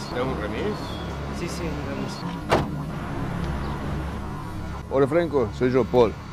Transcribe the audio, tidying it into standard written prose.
¿Es un remis? Sí, sí, un remis. Hola Franco, soy yo, Paul.